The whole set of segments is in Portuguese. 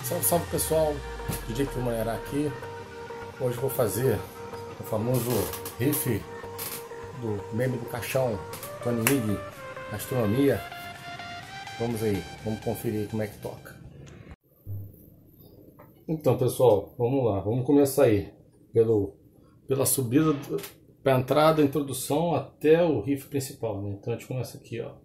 Salve, salve pessoal, DJ Manhará aqui. Hoje vou fazer o famoso riff do meme do caixão, Tony Mig, Astronomia. Vamos aí, vamos conferir como é que toca. Então pessoal, vamos lá, vamos começar aí pela subida, para a entrada, a introdução até o riff principal, né? Então a gente começa aqui, ó.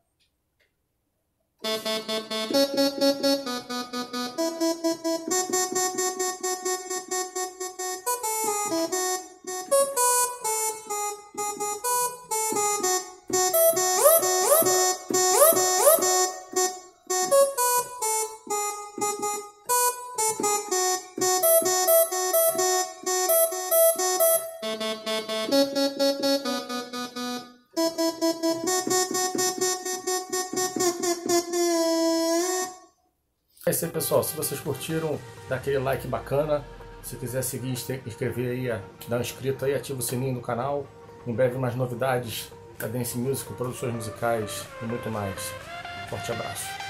É isso aí pessoal, se vocês curtiram, dá aquele like bacana. Se quiser seguir, inscrever aí, dá um inscrito aí, ativa o sininho do canal. Em breve mais novidades da Dance Music, produções musicais e muito mais. Forte abraço.